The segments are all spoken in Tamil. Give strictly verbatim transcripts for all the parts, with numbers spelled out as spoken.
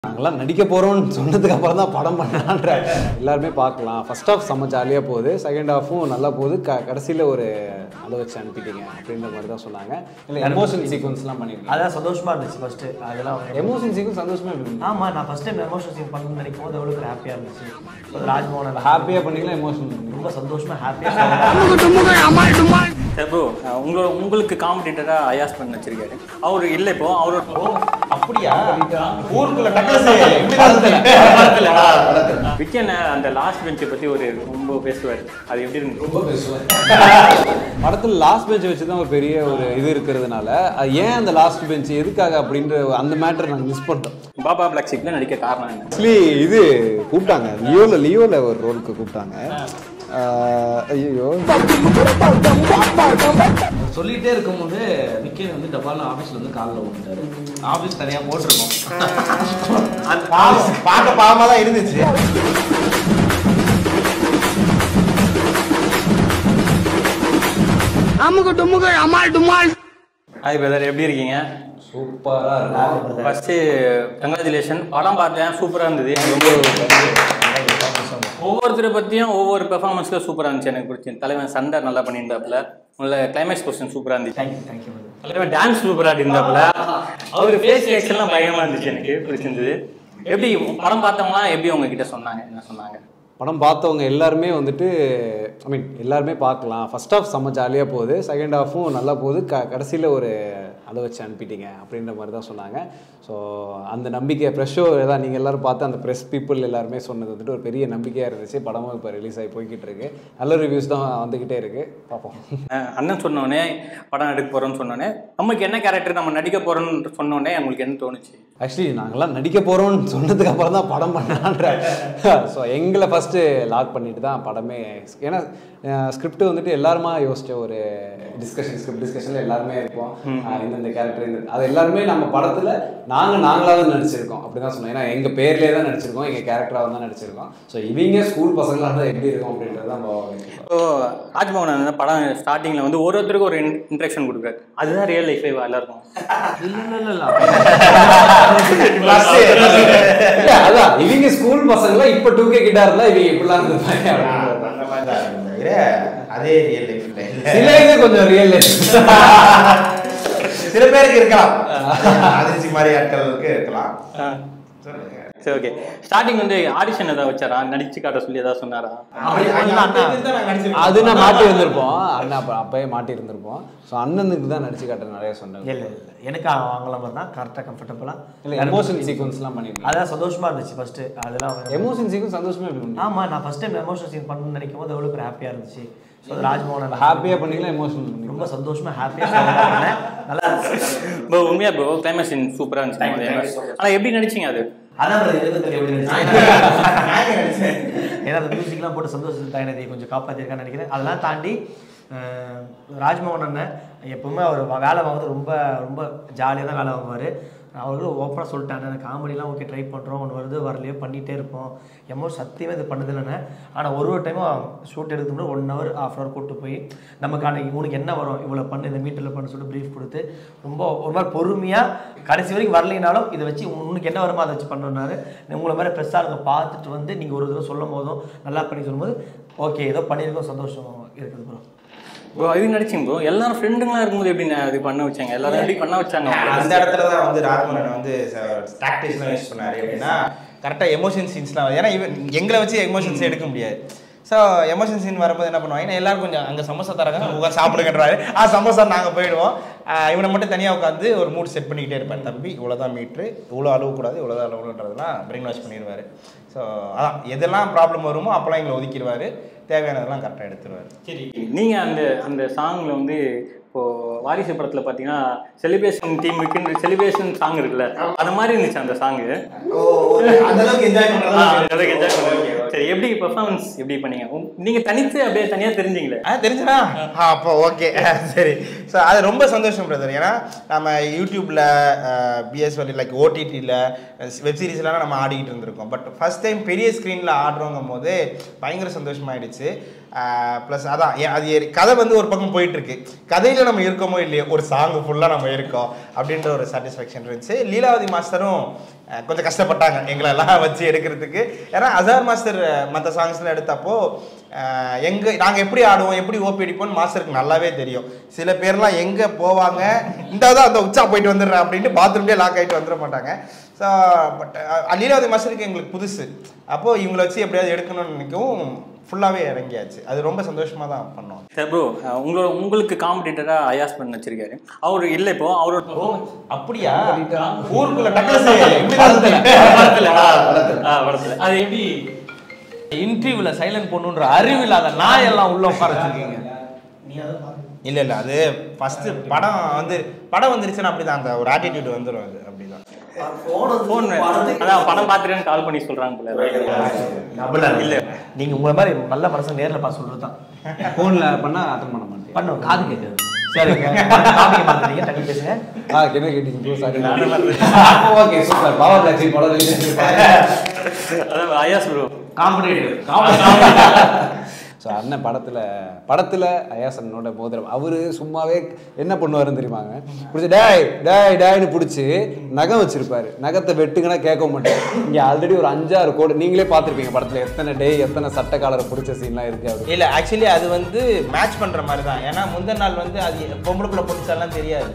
நாங்களாம் நடிக்க போகிறோம்னு சொன்னதுக்கு அப்புறம் தான் படம் பண்ணலான்ற எல்லாருமே பார்க்கலாம். ஃபர்ஸ்ட் ஹாஃப் செம்ம ஜாலியாக போகுது, செகண்ட் ஹாஃபும் நல்லா போகுது. க கடைசியில் ஒரு அதை வச்சு அனுப்பிட்டீங்க அப்படின்ற மாதிரி தான் சொன்னாங்க. இல்லை எமோஷன் சீக்வன்ஸ்லாம் பண்ணியிருக்கேன், அதான் சந்தோஷமாக இருந்துச்சு ஃபஸ்ட்டு. அதெல்லாம் எமோஷன் சீக்வன்ஸ் சந்தோஷமாக இருந்துச்சு. ஆமாம், நான் ஃபஸ்ட் டைம் எமோஷன் சீன் பண்ணணும்னு நினைக்கும் போது எவ்வளோ ஹாப்பியாக இருந்துச்சு. ராஜ்மோகன் ஹாப்பியாக பண்ணிக்கலாம், எமோஷன் ரொம்ப சந்தோஷமாக ஹாப்பியாக. ப்ரோ உங்களோட உங்களுக்கு காம்படிட்டராக அயாஸ் பண்ண வச்சிருக்காரு அவர். இல்லை இப்போ அவரோட அப்படியா ஊருக்குள்ள விக்கன் அந்த லாஸ்ட் பெஞ்சை பற்றி ஒரு ரொம்ப பேசுவார். அது எப்படி இருந்து ரொம்ப பேசுவார். படத்தில் லாஸ்ட் பெஞ்ச் வச்சு தான் ஒரு பெரிய ஒரு இது இருக்கிறதுனால ஏன் அந்த லாஸ்ட் பெஞ்ச் எதுக்காக அப்படின்ற அந்த மேட்டர் நாங்கள் மிஸ் பண்ணிட்டோம். பாபா பிளாக் ஷீப்ல நடிக்க காரணம் என்ன? ஆக்சுவலி இது கூப்பிட்டாங்க, லியோவில் லியோவில் ஒரு ரோலுக்கு கூப்பிட்டாங்க. ஐயோ சொல்லிகிட்டே இருக்கும்போது விக்கன் வந்து டப்பால் ஆஃபீஸில் வந்து காலில் விட்டாரு. ஆஃபீஸ் தனியாக போட்டிருக்கோம். அந்த பார்க்க பாவமாக தான் இருந்துச்சு. அமுக டுமுக அமால் டுமால். ஹாய் பிரதர், எப்படி இருக்கீங்க? சூப்பராக இருக்கும். First congratulation. படம் பார்த்தேன், சூப்பராக இருந்தது. ஒவ்வொருத்தரை பற்றியும் ஒவ்வொரு பெர்ஃபார்மன்ஸில் சூப்பராக இருந்துச்சு. எனக்கு பிடிச்சி தலைவன் சண்டை நல்லா பண்ணியிருந்தாப்புல, உள்ள கிளைமேக்ஸ் கொஸ்டின் சூப்பராக இருந்துச்சு. Thank you thank you. தலைவன் டான்ஸ் சூப்பராக இருந்தாப்புல, அவர் ஃபேஸ் ரியாக்ஷன்லாம் பயங்கரமாக இருந்துச்சு, எனக்கு பிடிச்சிருந்தது. எப்படி படம் பார்த்தவங்களாம் எப்படி உங்ககிட்ட சொன்னாங்க, என்ன சொன்னாங்க? படம் பார்த்தவங்க எல்லாருமே வந்துட்டு ஐ மீன் எல்லாருமே பார்க்கலாம். ஃபர்ஸ்ட் ஹாஃப் செம்ம ஜாலியாக போகுது, செகண்ட் ஹாஃபும் நல்லா போகுது. க கடைசியில் ஒரு அதை வச்சு அனுப்பிட்டீங்க அப்படின்ற மாதிரி தான் சொன்னாங்க. ஸோ அந்த நம்பிக்கை ப்ரெஷ் ஷோ தான் நீங்கள் எல்லோரும் பார்த்து அந்த ப்ரெஸ் பீப்புள் எல்லாருமே சொன்னது வந்துட்டு ஒரு பெரிய நம்பிக்கையாக இருந்துச்சு. படமும் இப்போ ரிலீஸ் ஆகி போய்கிட்டு இருக்கு, நல்ல ரிவ்யூஸ் தான் வந்துக்கிட்டே இருக்குது. பார்ப்போம். அண்ணன் சொன்னோடனே படம் எடுக்க போகிறோன்னு சொன்னோன்னே நமக்கு என்ன கேரக்டர் நம்ம நடிக்க போகிறோன்னு சொன்னோடனே உங்களுக்கு என்ன தோணுச்சு? ஆக்சுவலி நாங்களாம் நடிக்க போகிறோம்னு சொன்னதுக்கு அப்புறம் தான் படம் பண்ணலான்ற. ஸோ எங்களை ஃபஸ்ட்டு லாக் பண்ணிட்டு தான் படமே. ஏன்னா ஸ்கிரிப்ட் வந்துட்டு எல்லாருமா யோசிச்ச ஒரு டிஸ்கஷன், ஸ்கிரிப்ட் டிஸ்கஷனில் எல்லாருமே இருப்போம். இந்தந்த கேரக்டர் இந்த அது எல்லாருமே நம்ம படத்தில் நாங்கள் நாங்களாக தான் நடிச்சிருக்கோம் அப்படி தான் சொன்னோம். ஏன்னா எங்கள் பேர்லேயே தான் நடிச்சிருக்கோம், எங்கள் கேரக்டராக தான் நடிச்சிருக்கோம். ஸோ இவங்க ஸ்கூல் பசங்களாக இருந்தால் எப்படி இருக்கும் அப்படின்றது தான். ஸோ ராஜ்மோகன் படம் ஸ்டார்டிங்கில் வந்து ஒரு ஒருத்தருக்கு ஒரு இன்ட்ரெக்ஷன் கொடுக்குறாரு. அதுதான் ரியல் லைஃப் எல்லாருக்கும். அதான் இவங்க ஸ்கூல் பசங்களா இப்ப டூ கே கிட்டா இருந்தா இவங்க இப்படிலாம் இருந்திருப்பாங்க. அதே ரியல் லைஃப் சில இது கொஞ்சம் ரியல் லைஃப் சில பேருக்கு இருக்கலாம், அதிர்ச்சி மாதிரி ஆட்களுக்கு இருக்கலாம். சரி, ஓகே. ஸ்டார்டிங் வந்து ஆடிஷன் ஏதாவது வச்சாரா, நடிச்சு காட்ட சொல்லி ஏதாவது சொன்னாரா? அது நான் மாட்டி இருந்திருப்போம், அண்ணா அப்ப அப்பயே மாட்டி இருந்திருப்போம். ஸோ அண்ணனுக்கு தான் நடிச்சு காட்ட நிறைய சொன்னாங்க. இல்லை இல்லை எனக்கு அவங்கள மாதிரி தான் கரெக்டாக கம்ஃபர்டபுளாக. இல்லை எமோஷன் சீக்வன்ஸ்லாம் பண்ணிருக்கேன், அதான் சந்தோஷமாக இருந்துச்சு ஃபஸ்ட்டு. அதெல்லாம் எமோஷன் சீக்வன்ஸ் சந்தோஷமா இருக்கும். ஆமாம், நான் ஃபஸ்ட் டைம் எமோஷன் சீன் பண்ணணும்னு நினைக்கும் போது எவ்வளோ ஹாப்பியாக இருந்துச்சு. ஸோ ராஜ்மோகன் ஹாப்பியாக பண்ணிக்கலாம், எமோஷன் ரொம்ப சந்தோஷமாக ஹாப்பியாக நல்லா இருந்துச்சு. ப்ரோ உண்மையாக ப்ரோ கிளைமேக்ஸ் சீன் சூப்பராக இருந்துச்சு. ஆனால் எப்படி நடிச்சிங்க அது? அதான் ஏன்னா அந்த மியூசிக்லாம் போட்டு சந்தோஷம் தாயினதை கொஞ்சம் காப்பாற்றிருக்கான்னு நினைக்கிறேன். அதெல்லாம் தாண்டி ராஜ்மோகன் அண்ணன் எப்பவுமே அவர் வேலை வாங்குறது ரொம்ப ரொம்ப ஜாலியாக தான் வேலை வாங்குவார். அவர்களும் ஓப்பனாக சொல்லிட்டாங்க, எனக்கு காமெடிலாம் ஓகே ட்ரை பண்ணுறோம், ஒன்று வருது வரலையோ பண்ணிகிட்டே இருப்போம். எமோஷன் சத்தியமே இது பண்ணதில்லைண்ணே. ஆனால் ஒரு ஒரு டைமும் ஷூட் எடுக்க முன்னாடி ஒன் ஹவர் ஆஃப் ஹவர் கூப்பிட்டு போய் நமக்கான உனக்கு என்ன வரும் இவ்வளோ பண்ணு, இந்த மீட்டரில் பண்ணு சொல்லிட்டு ப்ரீஃப் கொடுத்து ரொம்ப ஒரு மாதிரி பொறுமையாக கடைசி வரைக்கும் வரலைனாலும் இதை வச்சு உனக்கு என்ன வருமோ அதை வச்சு பண்ணுனாரு. உங்களை மாதிரி ப்ரெஸ்ஸாக இருக்க பார்த்துட்டு வந்து நீங்கள் ஒரு தடவை சொல்லும் போதும் நல்லா பண்ணி சொல்லும்போது ஓகே ஏதோ பண்ணியிருக்கோம், சந்தோஷம் இருக்குது ப்ரோ. ப்ரோ இது நடிச்சிங்க ப்ரோ, எல்லாரும் ஃப்ரெண்டுங்களாக இருக்கும்போது எப்படி அது பண்ண வச்சாங்க, எல்லாரும் எப்படி பண்ண வச்சாங்க? அந்த இடத்துல தான் வந்து ராஜ்மோகன் வந்து டாக்டிக்ஸ்லாம் யூஸ் பண்ணாரு. எப்படின்னா கரெக்டாக எமோஷன் சீன்ஸ்லாம், ஏன்னா இவன் எங்களை வச்சு எமோஷன்ஸே எடுக்க முடியாது. ஸோ எமோஷன் சீன் வரும்போது என்ன பண்ணுவாங்க, ஏன்னா எல்லாரும் கொஞ்சம் அங்கே சமோசா தராங்க உட்காந்து சாப்பிடுங்கன்றாரு. ஆ சமோசா நாங்கள் போயிடுவோம். இவனை மட்டும் தனியாக உட்காந்து ஒரு மூட் செட் பண்ணிக்கிட்டே இருப்பார். தம்பி இவ்வளோதான் மீட்ரு, இவ்வளோ அளவுக்கூடாது, இவ்வளோதான் அளவுன்றதுலாம் பிரெயின் வாஷ் பண்ணிடுவார். ஸோ அதான் எதெல்லாம் ப்ராப்ளம் வருமோ அப்போலாம் எங்களை ஒதுக்கிடுவார், தேவையானதெல்லாம் கரெக்டாக எடுத்துருவார். சரி, நீங்கள் அந்த அந்த சாங்கில் வந்து இப்போது வாரிசு படத்தில் பார்த்தீங்கன்னா செலிப்ரேஷன் டீமுக்குன்னு செலிப்ரேஷன் சாங் இருக்குல்ல, அது மாதிரி இருந்துச்சு அந்த சாங்கு. அந்தளவுக்கு என்ஜாய் அந்தளவுக்கு என்ஜாய் பண்ணுவாங்க. சரி, எப்படி பெர்ஃபார்மன்ஸ் எப்படி பண்ணீங்க? நீங்கள் தனித்து அப்படியே தனியாக தெரிஞ்சிங்களே? ஆ தெரிஞ்சுனா அப்போ ஓகே சரி. ஸோ அது ரொம்ப சந்தோஷம் பிரதர். ஏன்னா நம்ம யூடியூப்பில் பிஎஸ்எல் லைக் ஓடிடியில் வெப் சீரிஸ்லாம் நம்ம ஆடிக்கிட்டு இருந்திருக்கோம். பட் ஃபஸ்ட் டைம் பெரிய ஸ்க்ரீனில் ஆடுறோங்கும் போது பயங்கர சந்தோஷமாயிடுச்சு. ப்ளஸ் அதான் அது கதை வந்து ஒரு பக்கம் போயிட்டுருக்கு, கதையில் நம்ம இருக்கோமோ இல்லையோ ஒரு சாங்கு ஃபுல்லாக நம்ம இருக்கோம் அப்படின்ற ஒரு சாட்டிஸ்ஃபேக்ஷன் இருந்துச்சு. லீலாவதி மாஸ்டரும் கொஞ்சம் கஷ்டப்பட்டாங்க எங்களெல்லாம் வச்சு எடுக்கிறதுக்கு. ஏன்னா அசார் மாஸ்டர் மற்ற சாங்ஸ்லாம் எடுத்தப்போ எங்கே நாங்கள் எப்படி ஆடுவோம் எப்படி ஓப்பி அடிப்போம்னு மாஸ்டருக்கு நல்லாவே தெரியும். சில பேர்லாம் எங்கே போவாங்க இந்த தான் அந்த உச்சா போயிட்டு வந்துடுறேன் அப்படின்ட்டு பாத்ரூம்லேயே லாக் ஆகிட்டு வந்துட மாட்டாங்க. ஸோ பட் லீலாவதி மாஸ்டருக்கு எங்களுக்கு புதுசு, அப்போது இவங்களை வச்சு எப்படியாவது எடுக்கணும்னு நினைக்கவும் ஃபுல்லாகவே இறங்கியாச்சு. அது ரொம்ப சந்தோஷமாக தான் பண்ணோம். சார் ப்ரோ, உங்களோட உங்களுக்கு காம்படிட்டராக அயாஸ் பண்ண வச்சிருக்காரு அவர். இல்லை இப்போ அவரோட அப்படியா ஊருக்குள்ள அது எப்படி இன்டர்வியூல சைலண்ட் பண்ணுன்ற அறிவு இல்லாத நாய் எல்லாம் உள்ள உட்கார வச்சிருக்கீங்க. இல்ல இல்ல அது ஃபர்ஸ்ட் படம் வந்து படம் வந்துருச்சுன்னா அப்படிதான் அந்த ஒரு ஆட்டிடியூட் வந்துடும். அது அப்படிதான் ஃபோன் அதான் படம் பார்த்துட்டேன்னு கால் பண்ணி சொல்றாங்க போல. இல்ல நீங்க உங்களை மாதிரி நல்ல மனசு நேரில் பார்த்து சொல்றது தான். ஃபோனில் பண்ணால் அட்டன் பண்ண மாட்டேன், பண்ணுவோம் காது கேட்குது. சரிங்க டாபிக் மாத்துறீங்க, டக்கு பேசுங்க. ஆ என்ன கேட்டீங்க sorry. Okay super. Power taxi படம் அதான் அயாஸ் ப்ரோ காம்படிட்டிவ். ஸோ அண்ணன் படத்தில் படத்தில் அயாசனோட மோதிரம் அவர் சும்மாவே என்ன பண்ணுவாருன்னு தெரியுமாங்க, பிடிச்சி டேய் டேய் டேய்னு பிடிச்சி நகம் வச்சிருப்பாரு. நகத்தை வெட்டுங்கன்னா கேட்க மாட்டேன். இங்கே ஆல்ரெடி ஒரு அஞ்சாறு கோடு நீங்களே பார்த்துருப்பீங்க படத்தில் எத்தனை டே எத்தனை சட்ட காலரை பிடிச்ச சீன்லாம் இருக்குது. அப்படி இல்லை ஆக்சுவலி அது வந்து மேட்ச் பண்ணுற மாதிரி தான். ஏன்னா முந்தின நாள் வந்து அது பொம்பளுக்குள்ள பிடிச்சாலாம் தெரியாது.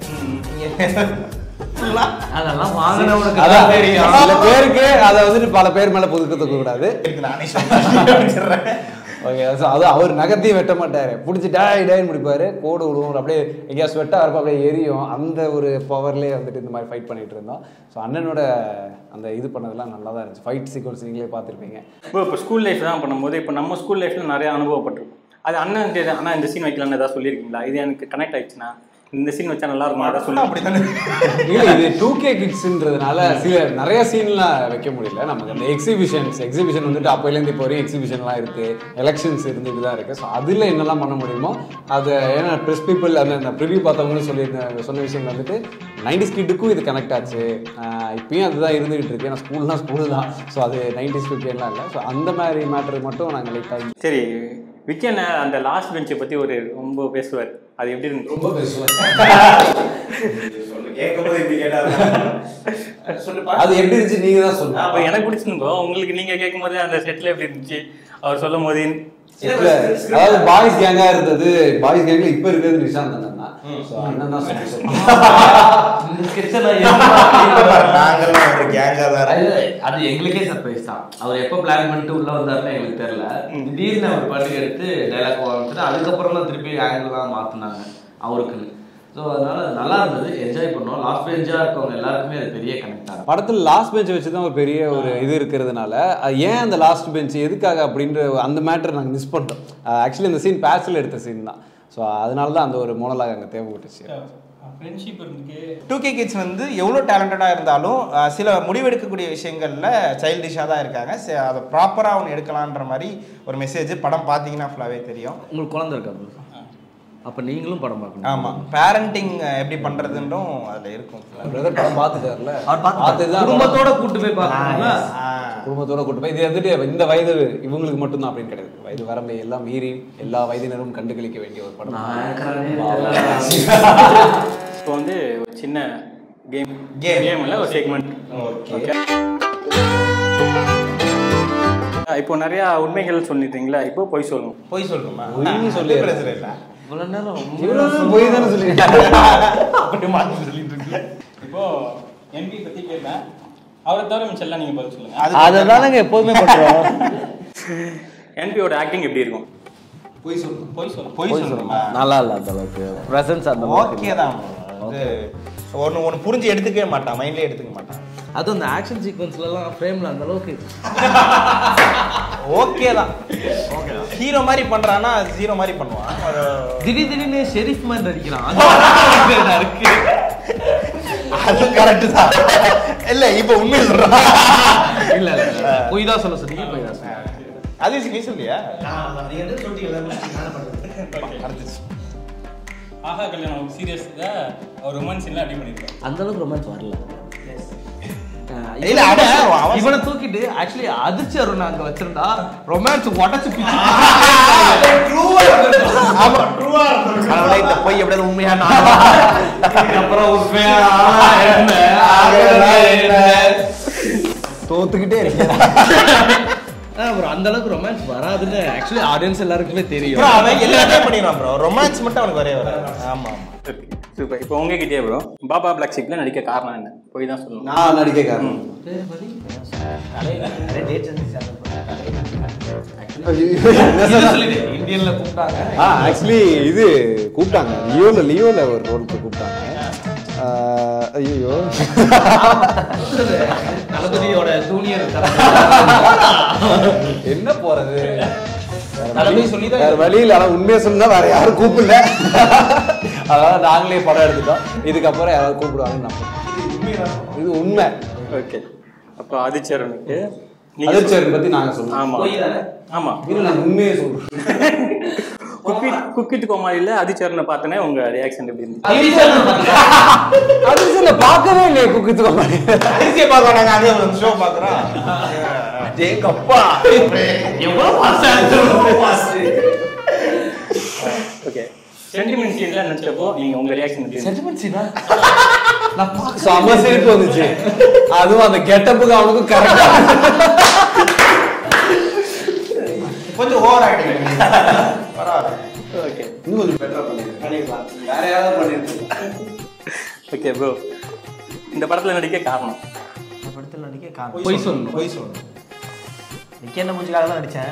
அதெல்லாம் வாங்கினவனுக்கு அதான் தெரியும். சில பேருக்கு அதை வந்துட்டு பல பேர் மேலே புதுக்க கூடாது. நானே சொல்றேன். ஓகே ஸோ அது அவர் நகத்தையும் வெட்ட மாட்டார், பிடிச்சி டாய் டாய்னு முடிப்பார், கோடு விடுவோம், அப்படியே எங்கேயா ஸ்வெட்டாக இருப்போம், அப்படியே எரியும். அந்த ஒரு பவர்லேயே வந்துட்டு இந்த மாதிரி ஃபைட் பண்ணிட்டு இருந்தோம். ஸோ அண்ணனோட அந்த இது பண்ணதெல்லாம் நல்லா தான் இருந்துச்சு. ஃபைட் சீக்வன்ஸ் நீங்களே பார்த்துருப்பீங்க. இப்போ இப்போ ஸ்கூல் லைஃப் தான் பண்ணும்போது இப்போ நம்ம ஸ்கூல் லைஃப்பில் நிறைய அனுபவப்பட்டிருக்கும். அது அண்ணன் அண்ணா இந்த சீன் வைக்கலான்னு ஏதாவது சொல்லியிருக்கீங்களா? இது எனக்கு கனெக்ட் ஆயிடுச்சுன்னா இந்த சீன் வச்சா நல்லா இருக்கும் அதான் சொல்லலாம். அப்படித்தானே இல்லை இது டூ கே கிட்ஸுன்றதுனால சில நிறைய சீன்லாம் வைக்க முடியல. நமக்கு அந்த எக்ஸிபிஷன்ஸ் எக்ஸிபிஷன் வந்துட்டு அப்போலேருந்து இப்போ வரையும் எக்ஸிபிஷன்லாம் இருக்குது, எலெக்ஷன்ஸ் இருந்துட்டு தான் இருக்குது. ஸோ அதில் என்னெல்லாம் பண்ண முடியுமோ அது ஏன்னா ப்ரெஸ் பீப்புள் அந்த அந்த ப்ரிவியூ பார்த்தவங்களும் சொல்லியிருந்த சொன்ன விஷயங்கள் வந்துட்டு நைன்டிஸ் கிட்டுக்கும் இது கனெக்ட் ஆச்சு. இப்பயும் அதுதான் இருந்துகிட்டு இருக்கு. ஏன்னா ஸ்கூல்னால் ஸ்கூல் தான். ஸோ அது நைன்டிஸ் கிட்லாம் இல்லை. ஸோ அந்த மாதிரி மேட்ரு மட்டும் நாங்கள் லைட்டாக. சரி, விக்கன் அந்த லாஸ்ட் பெஞ்சை பற்றி ஒரு ரொம்ப பேசுவார். அது எப்படி இருந்து? ரொம்ப பேசுவார். அது எப்படி இருந்துச்சு நீங்க தான் சொல்லுங்க. அப்போ எனக்கு பிடிச்சிருந்தோ உங்களுக்கு நீங்க கேட்கும் போது அந்த செட்ல எப்படி இருந்துச்சு அவர் சொல்லும் போது? அதாவது பாய்ஸ் கேங்கா இருந்தது. பாய்ஸ் கேங்ல இப்ப இருக்கிறது நிஷாந்த் அண்ணன் தான். சோ அண்ணன் தான் சொல்லி அது எங்களுக்கே சர்ப்ரைஸ் தான். அவர் எப்போ பிளான் பண்ணிட்டு உள்ள வந்தாருன்னு எங்களுக்கு தெரியல. திடீர்னு அவர் பாட்டுக்கு எடுத்து டைலாக் ஆரம்பிச்சுட்டு அதுக்கப்புறம் தான் திருப்பி ஆங்கிள்லாம் மாற்றினாங்க அவருக்குன்னு. ஸோ அதனால நல்லா இருந்தது, என்ஜாய் பண்ணோம். லாஸ்ட் பெஞ்சாக இருக்கவங்க எல்லாருக்குமே அது பெரிய கனெக்ட் ஆகும். படத்தில் லாஸ்ட் பெஞ்ச் வச்சு தான் ஒரு பெரிய ஒரு இது இருக்கிறதுனால ஏன் அந்த லாஸ்ட் பெஞ்ச் எதுக்காக அப்படின்ற அந்த மேட்டர் நாங்கள் மிஸ் பண்ணிட்டோம். ஆக்சுவலி அந்த சீன் பேட்சில் எடுத்த சீன் தான். ஸோ அதனால தான் அந்த ஒரு மோனலாக அங்கே தேவைப்பட்டுச்சு. ஃப்ரெண்ட்ஷிப் இருக்கு. டூ கே கிட்ஸ் வந்து எவ்வளோ டேலண்டடாக இருந்தாலும் சில முடிவெடுக்கக்கூடிய விஷயங்களில் சைல்டிஷாக தான் இருக்காங்க. அதை ப்ராப்பராக அவன் எடுக்கலான்ற மாதிரி ஒரு மெசேஜ் படம் பார்த்தீங்கன்னா ஃபுல்லாகவே தெரியும். உங்களுக்கு குழந்தை இருக்கா? அப்போ நீங்களும் படம் பார்க்கணும். ஆமாம், பேரண்டிங் எப்படி பண்ணுறதுன்றும் அதில் இருக்கும். பிரதர் படம் பார்த்துட்டார்ல, குடும்பத்தோட கூட்டு போய் பார்க்கணும்ல. குடும்பத்தோட கூட்டு போய் இது வந்துட்டு இந்த வயது இவங்களுக்கு மட்டும்தான் அப்படின்னு கிடையாது. வயது வரம்பை எல்லாம் மீறி எல்லா வயதினரும் கண்டுகளிக்க வேண்டிய ஒரு படம். இப்போ வந்து ஒரு சின்ன கேம் கேம் கேம் இல்லை ஒரு செக்மெண்ட். ஓகே, இப்போ நிறையா உண்மைகள் சொல்லிட்டீங்களா, இப்போ பொய் சொல்லணும். பொய் சொல்லணுமா? பொய் சொல்லி பிரச்சனை இல்லை. இவ்வளோ நேரம் பொய் தானே சொல்லிட்டு அப்படி மாற்றி சொல்லிட்டு இருக்கு. இப்போ எம்பி பற்றி கேட்டேன், அவரை தவிர மிச்சம் எல்லாம் நீங்கள் பதில் சொல்லுங்க. அதுதானங்க எப்போதுமே பண்ணுறோம். என்பியோட ஆக்டிங் எப்படி இருக்கும்? பொய் சொல்லணும். பொய் சொல்லணும். பொய் சொல்லணுமா? நல்லா இல்லை அந்த அளவுக்கு ப்ரெசன்ஸ் அந்த ஓகே தான். ஒன்று ஒன்று புரிஞ்சு எடுத்துக்கவே மாட்டான், மைண்ட்லேயே எடுத்துக்க மாட்டான். அதுவும் அந்த ஆக்ஷன் சீக்வன்ஸ்லாம் ஃப்ரேமில் அந்த அளவுக்கு ஓகே தான். ஹீரோ மாதிரி பண்றானா ஜீரோ மாதிரி பண்ணுவான். திடீர் திடீர்னு ஷெரீஃப் மாதிரி நடிக்கிறான். இருக்கு அது கரெக்ட் தான். இல்ல இப்போ உண்மையை சொல்றான். இல்ல இல்ல பொய் தான் சொல்ல சொன்னீங்க. பொய் தான் சொன்னீங்க. அது நீ சொல்லியா? ஆஹா கல்யாணம் சீரியஸ் ஒரு ரொமான்ஸ் எல்லாம் அடி பண்ணிருக்கோம். அந்த அளவுக்கு ரொமான்ஸ் வரல. இல்ல அவன் இவனை தூக்கிட்டு ஆக்சுவலி அதிர்ச்சி அருண் அங்க வச்சிருந்தா ரொமான்ஸ் உடச்சு இந்த பொய் எப்படியாவது உண்மையான அப்புறம் உண்மையா தோத்துக்கிட்டே இருக்கேன். அந்த அளவுக்கு ரொமான்ஸ் வராதுன்னு ஆக்சுவலி ஆடியன்ஸ் எல்லாருக்குமே தெரியும். அவன் எல்லாமே பண்ணிடுவான் ப்ரோ, ரொமான்ஸ் மட்டும் அவனுக்கு வரவே வராது. ஆமா சூப்பர். இப்போ உங்ககிட்டயே ப்ரோ பாபா பிளாக் ஷீப்ல நடிக்க காரணம் என்ன? போய் தான் சொல்லணும். நான் நடிக்க காரணம் இந்தியன்ல கூப்பிட்டாங்க. ஆக்சுவலி இது கூப்பிட்டாங்க லியோல லியோல ஒரு ரோலுக்கு கூப்பிட்டாங்க. ஐயோ தளபதியோட ஜூனியர் என்ன போறது சொல்லி வேற வழியில். ஆனா உண்மையை சொன்னா வேற யாரும் கூப்பிடல. அதாவது நாங்களே படம் எடுத்துட்டோம். இதுக்கப்புறம் யாராவது கூப்பிடுவாங்கன்னு நம்புறோம். இது உண்மை. ஓகே. அப்போ ஆதிச்சரனுக்கு அதிர்ச்சியரை பத்தி நாங்க சொல்றோம். ஆமா ஆமா இது நான் உண்மையே சொல்றேன். குக்கி குக்கித் கோமாளில ஆதிச்சரனை பார்த்தனே உங்க ரியாக்ஷன் எப்படி இருந்துச்சு? அதிர்ச்சியில பார்க்கவே இல்லையே குக்கித் கோமாளி. அதிர்ச்சியை பார்க்க நாங்க அதே ஒரு ஷோ பார்க்குறோம். அப்பா ஓகே. சென்டிமெண்ட் சீன்ல நினைச்சப்போ நீங்க உங்க ரியாக்ஷன் எப்படி இருந்துச்சு? சென்டிமெண்ட் சீனா செம சிரிப்பு வந்துச்சு. அதுவும் அந்த கெட்டப்புக்கு அவனுக்கும் கரெக்டா கொஞ்சம் ஓவர் ஆக்டிங் பரவாயில்ல. ஓகே. இன்னும் கொஞ்சம் பெட்டரா பண்ணிருக்கலாம். வேற யாராவது பண்ணிருக்கலாம். ஓகே ப்ரோ, இந்த படத்துல நடிக்க காரணம்? இந்த படத்தில் நடிக்க காரணம் பொய் சொல்லணும். பொய் சொல்லணும். நிக்க என்ன மூஞ்சிக்காக தான் நடிச்சேன்.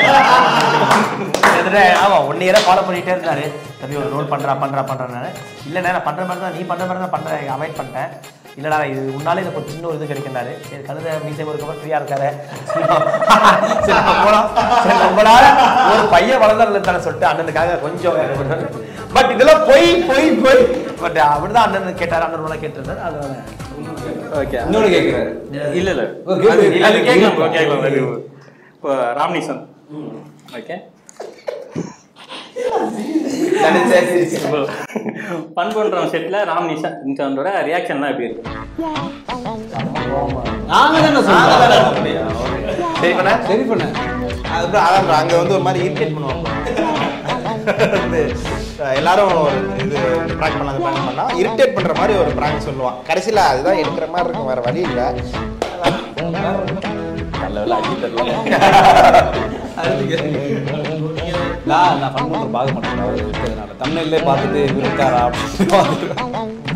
ஆமா ஒன் இயரா ஃபாலோ பண்ணிட்டே இருந்தாரு. தம்பி ஒரு ரோல் பண்றா பண்றா பண்றேன்னு. இல்லைண்ணே நான் பண்ற மாதிரி தான், நீ பண்ற மாதிரி தான் பண்றேன், அவாய்ட் பண்ணிட்டேன். இல்லடா இது முன்னாலே எனக்கு ஒரு சின்ன ஒரு இது கிடைக்கிறாரு. சரி கழுத மீசை ஒரு கவர் ஃப்ரீயா இருக்காரு. சரி போலாம். சரி ரொம்ப நாள் ஒரு பையன் வளர்ந்தாரு தானே சொல்லிட்டு அண்ணனுக்காக கொஞ்சம். பட் இதெல்லாம் பொய் பொய் பொய். பட் அப்படிதான் அண்ணன் கேட்டாரு, அண்ணன் கேட்டிருந்தாரு. அதனால ஓகே. இன்னொரு கேக்குறாரு. இல்ல இல்ல ஓகே அது அது கேட்கலாம் ப்ரோ, கேட்கலாம். அது இப்போ ராம்னிசன் ஓகே பன் பண்றோம் செட்ல ராம்னிசனோட ரியாக்ஷன்லாம் எப்படி இருக்கு? நாங்க தானே சொல்றோம். சரி பண்ண சரி பண்ண அதுதான் அதான் அங்க வந்து ஒரு மாதிரி இரிட்டேட் பண்ணுவாங்க. வந்து எல்லாரும் ஒரு இது ப்ராங்க் பண்ணாத ப்ராங்க் பண்ணா இரிட்டேட் பண்ற மாதிரி ஒரு ப்ராங்க் சொல்லுவான். கடைசியில அதுதான் எடுக்கிற மாதிரி இருக்கும், வேற வழி இல்லை. நான் நான் ஃபன் பண்ணுற பார்க்க மாட்டேன். அவர் இருக்கிறதுனால தமிழ்லே பார்த்துட்டு இருக்காரா அப்படின்னு பார்த்துட்டு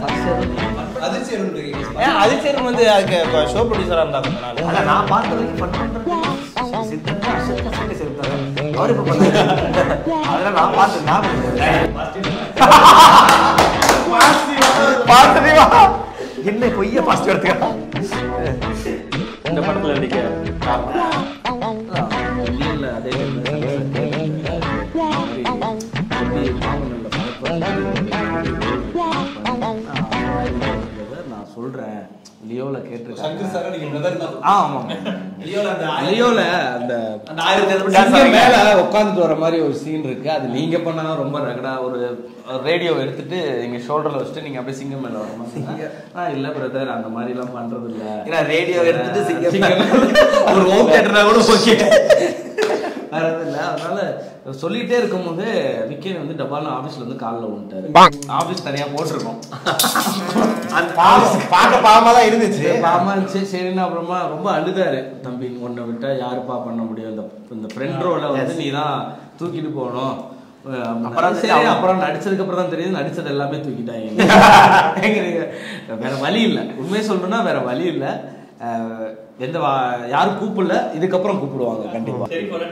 ஏன் அதிர்ச்சியர் வந்து அதுக்கு ஷோ ப்ரொடியூசரா இருந்தா கொஞ்ச நாள். ஆனா நான் பார்த்ததுக்கு ஃபன் பண்றது சித்தன்னா அசத்த சித்த சித்தாரு. அவர் இப்ப பண்ணாரு. அதெல்லாம் நான் பார்த்து நான் பாசிட்டிவா என்ன பொய்ய பாசிட்டிவ் எடுத்துக்க. இந்த படத்துல நடிக்க காரணம்? இல்ல அதே நான் சொல்றேன். லியோல கேட்டிருக்கேன். ஆமா லியோல அந்த மேல உட்காந்துட்டு வர மாதிரி ஒரு சீன் இருக்கு. அது நீங்க பண்ணா ரொம்ப ரகடா ஒரு ரேடியோ எடுத்துட்டு எங்க ஷோல்டர்ல வச்சுட்டு நீங்க அப்படியே சிங்கம் மேல வர மாதிரி. ஆ இல்ல பிரதர் அந்த மாதிரி எல்லாம் பண்றது இல்ல. ஏன்னா ரேடியோ எடுத்துட்டு சிங்கம் ஒரு ஹோம் தியேட்டர்னா கூட ஓகே இல்ல. அதனால சொல்லிட்டே இருக்கும்போது விக்கேன் வந்து டப்பான ஆபீஸ்ல இருந்து காலில் விட்டாரு. ஆபீஸ் தனியா போட்டிருக்கோம். அந்த பார்க்க பாவமா தான் இருந்துச்சு. பாவமா இருந்துச்சு. சரின்னு அப்புறமா ரொம்ப அழுதாரு. தம்பி ஒன்றை விட்டா யாருப்பா பண்ண முடியும், இந்த இந்த ஃப்ரெண்ட் ரோல வந்து நீ தான் தூக்கிட்டு போகணும். அப்புறம் சரி அப்புறம் நடிச்சதுக்கு அப்புறம் தான் தெரியுது நடிச்சது எல்லாமே தூக்கிட்டாங்க. வேற வழி இல்லை. உண்மையை சொல்லணும்னா வேற வழி இல்லை. எந்த யாரும் கூப்பிடல, இதுக்கப்புறம் கூப்பிடுவாங்க கண்டிப்பா.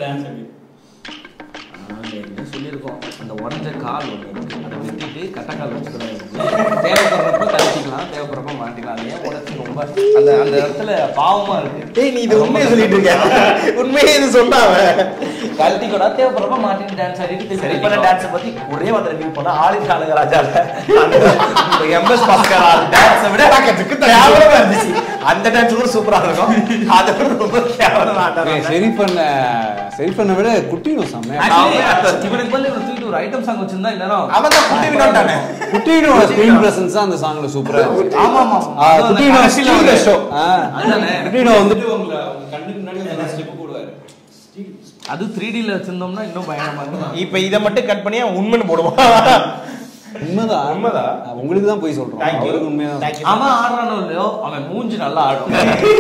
சொல்லியிருக்கோம் அந்த உடஞ்ச கால் ஒன்று இருக்கு, அதை வெட்டிட்டு கட்டக்கால் வச்சுக்கிறாங்க. தேவைப்படுறப்ப கழிச்சிக்கலாம், தேவைப்படுறப்ப மாட்டிக்கலாம். அது ஏன் உடச்சி ரொம்ப அந்த அந்த இடத்துல பாவமா இருக்கு. ஏய் நீ இது உண்மையை சொல்லிட்டு இருக்க, உண்மையே இது சொன்னாவ கழட்டி கூட தேவைப்படுறப்ப மாட்டிட்டு டான்ஸ் ஆடிட்டு சரி பண்ண டான்ஸை பத்தி ஒரே வந்து ரிவ்யூ பண்ணா ஆலின் காலங்கராஜால எம்எஸ் பாஸ்கர் டான்ஸை விட தேவையா இருந்துச்சு. அந்த டான்ஸ் கூட சூப்பரா இருக்கும். அது ரொம்ப கேவலமா ஆடுறாங்க. சரி பண்ண சரி பண்ண விட குட்டினும் செம்ம. இவனுக்கு பதில் இவன் தூக்கிட்டு ஒரு ஐட்டம் சாங் வச்சிருந்தா இந்நேரம் அவன் தான் குட்டி வினோட் தானே. குட்டினோட ஸ்கிரீன் பிரசன்ஸ் அந்த சாங்ல சூப்பரா இருந்துச்சு. ஆமா ஆமா குட்டினோ ஸ்டீல் ஷோ. அதானே குட்டினோ வந்துட்டு உங்க கண்ணுக்கு முன்னாடி அந்த ஸ்டெப் போடுவாரு. அது த்ரீ டி ல வச்சிருந்தோம்னா இன்னும் பயங்கரமா இருக்கும். இப்போ இத மட்டும் கட் பண்ணி அவன் உண்மைன்னு போடுவான். உண்மைதான் உண்மைதான். உங்களுக்கு தான் போய் சொல்றோம். அவருக்கு உண்மைதான். அவன் ஆடுறானோ இல்லையோ அவன் மூஞ்சி நல்லா ஆடும்.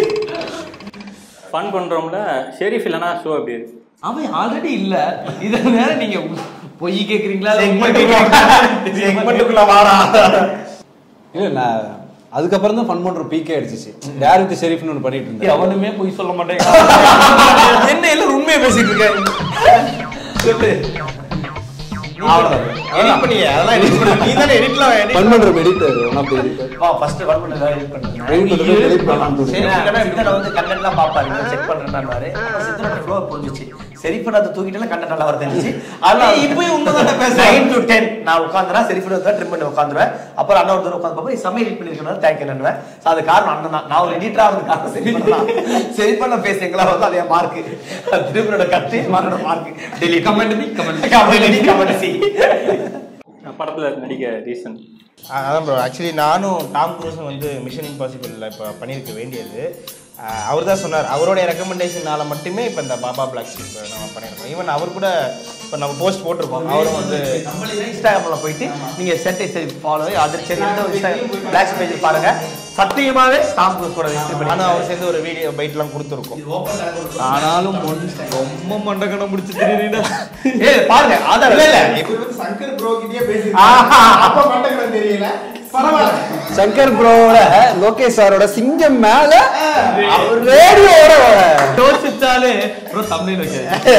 ஃபன் பண்றோம்ல ஷெரீஃப் இல்லனா ஷோ அப்படி இருக்கு. அவன் ஆல்ரெடி இல்ல. இத வேற நீங்க பொய் கேக்குறீங்களா? செக்மெண்ட்டுக்குள்ள வாடா. இல்ல நான் அதுக்கப்புறம் தான் ஃபன் பண்ற பீக்கே அடிச்சிச்சு. டேரக்ட் ஷெரீஃப்னு ஒன்று பண்ணிட்டு இருந்தேன். அவனுமே பொய் சொல்ல மாட்டேங்க. என்ன எல்லாம் உண்மையை பேசிட்டு இருக்க. எடிட் பண்ணியே அதெல்லாம் எடிட் பண்ணு. நீ தானே எடிட்ல ஃபன் பண்ற editor one of the editor. வா ஃபர்ஸ்ட் ஒன் பண்ணி எடிட் பண்ணுங்க. எடிட் பண்ணி எடிட் பண்ணலாம். சரி நான் இதல வந்து கண்டென்ட்லாம் பாப்பாரு. செக் பண்றேன்னாரு. சித்தனோட ஃப்ளோ புரிஞ்சிச்சு. செரிஃபன் அத தூக்கிட்டல கண்டென்ட் நல்லா வருதுன்னு. அதனால இப்போயும் உண்மைதான் பேச nine to ten நான் உட்கார்ந்தறா செரிஃபன் வந்து ட்ரிம் பண்ணி உட்கார்ந்துவேன். அப்புறம் அண்ணா ஒரு தடவை உட்கார்ந்து பாப்பா சம எடிட் பண்ணிருக்கனால தேங்க் யூ நன்னுவேன். அது காரணம் அண்ணன் தான். நான் ஒரு எடிட்டரா இருந்த காரணம் செரிஃபன் தான். செரிஃபன் பேஸ் எங்களா வந்து அதே மார்க். திருப்பனோட கட்டி மார்க்கோட mark. Delete comment B comment comment comment C. படத்துல நடிக்க ரீசன் அதான் ப்ரோ. ஆக்சுவலி நானும் டாம் க்ரூஸும் வந்து மிஷன் இம்பாசிபிள் இப்போ பண்ணியிருக்க வேண்டியது. அவர் தான் சொன்னார். அவருடைய ரெக்கமெண்டேஷனால மட்டுமே இப்போ இந்த பாபா பிளாக் ஷீப் நம்ம பண்ணியிருக்கோம். ஈவன் அவர் கூட இப்போ நம்ம போஸ்ட் போட்டிருக்கோம். அவரும் வந்து இன்ஸ்டாகிராம்ல போயிட்டு நீங்க செட்டை சரி ஃபாலோ அது சரி பிளாக் பேஜ் பாருங்க. சத்தியமாவே டாம் க்ரூஸ் கூட நானும் அவர் சேர்ந்து ஒரு வீடியோ பைட்லாம் கொடுத்துருக்கோம். ஆனாலும் ரொம்ப மண்டகணம் முடிச்சு தெரியுறீங்க. ஏய் பாருங்க அத இல்ல இல்ல இப்போ வந்து சங்கர் ப்ரோ கிட்டயே பேசி அப்ப மண்டகணம் தெரியல. பரவாயில்ல. சங்கர் ப்ரோவோட லோகேஷ் சாரோட சிங்கம் மேல அவர் ரேடியோட யோசிச்சாலே ப்ரோ தம்ப்நெயில் வைக்க.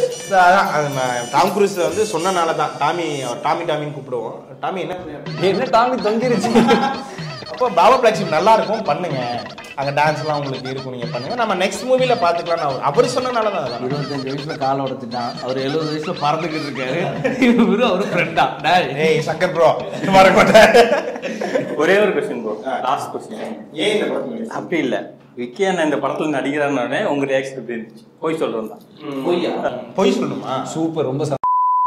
டாம் க்ரூஸ் வந்து சொன்னனால தான் டாமி டாமி டாமின்னு கூப்பிடுவோம். டாமி என்ன என்ன டாமி தொங்கிருச்சு. அப்போ பாபா பிளாக் ஷீப் நல்லா இருக்கும் பண்ணுங்க. அங்க டான்ஸ்லாம் உங்களுக்கு இருக்கும் நீங்க பண்ணுங்க. நம்ம நெக்ஸ்ட் மூவில பாத்துக்கலாம். அவர் சொன்னனால தான் அதெல்லாம். இருபத்தஞ்சு வயசுல கால உடைச்சிட்டான். அவர் எழுபது வயசுல பறந்துகிட்டு இருக்காரு. இவரு அவரு ஃப்ரெண்டா. ஏய் சங்கர் ப்ரோ மறக்க மாட்டேன். ஒரே ஒரு கொஸ்டின் ப்ரோ, லாஸ்ட் கொஸ்டின். ஏன் இந்த படத்துல அப்படி இல்ல விக்கி அண்ணா இந்த படத்துல நடிக்கிறாருன்னே உங்க ரியாக்ஷன் எப்படி இருந்துச்சு? போய் சொல்றேன் தான். பொய்யா? பொய் சொல்லணுமா? சூப்பர் ரொம்ப ச-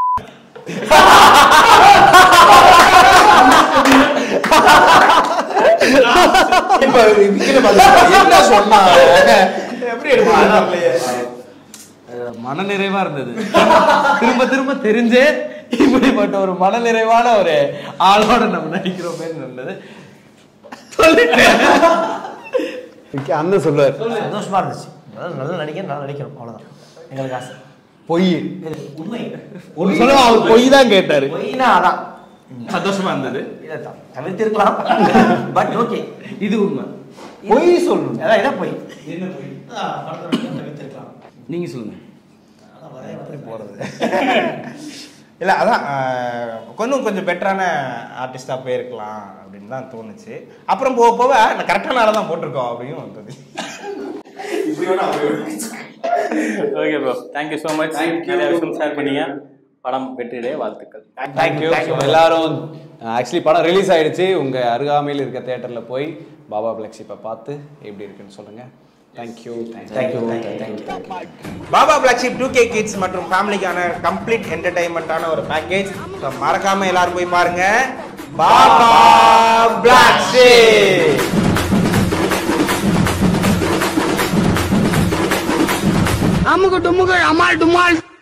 இப்ப விக்கிர என்ன சொன்னா எப்படி எடுப்பாங்க? மனநிறைவா இருந்தது. திரும்ப திரும்ப தெரிஞ்சே இப்படிப்பட்ட ஒரு மனநிறைவான ஒரு ஆளோட நம்ம நடிக்கிறோமே இருந்தது. அண்ணன் சொல்லுவார் சந்தோஷமா இருந்துச்சு. நல்லா நடிக்க நல்லா நடிக்கணும் அவ்வளவுதான் எங்களுக்கு ஆசை. பொய் உண்மை ஒரு சொல்ல அவர் பொய் தான் கேட்டாரு. பொய்னா அதான் சந்தோஷமா இருந்தது. இதான் தவிர்த்திருக்கலாம். பட் ஓகே இது உண்மை. பொய் சொல்லணும். அதான் இதான் பொய். என்ன பொய்? தவிர்த்திருக்கலாம். நீங்க சொல்லுங்க. போறது இல்ல அதான் கொஞ்சம் கொஞ்சம் பெட்டரான ஆர்டிஸ்டா போயிருக்கலாம் அப்படின்னு தான் தோணுச்சு. அப்புறம் போக போக கரெக்டான ஆளை தான் போட்டிருக்கோம் அப்படின்னு வந்தது. Okay bro, thank you so much. நிறைய விஷயம் ஷேர் பண்ணீங்க. படம் வெற்றியிலே வாழ்த்துக்கள். தேங்க்யூ. எல்லாரும் ஆக்சுவலி படம் ரிலீஸ் ஆயிடுச்சு. உங்க அருகாமையில் இருக்க தியேட்டர்ல போய் பாபா பிளாக் ஷீப்பை பார்த்து எப்படி இருக்குன்னு சொல்லுங்க. Thank you thank you thank you. Baba black sheep two K kids மற்றும் ஃபேமிலிக்கான கம்ப்ளீட் என்டர்டைன்மெண்ட்டான ஒரு பேக்கேஜ். மறக்காம எல்லாரும் போய் பாருங்க. Baba black sheep. அமுக்கு டுமுக்கு அமால் டுமால்.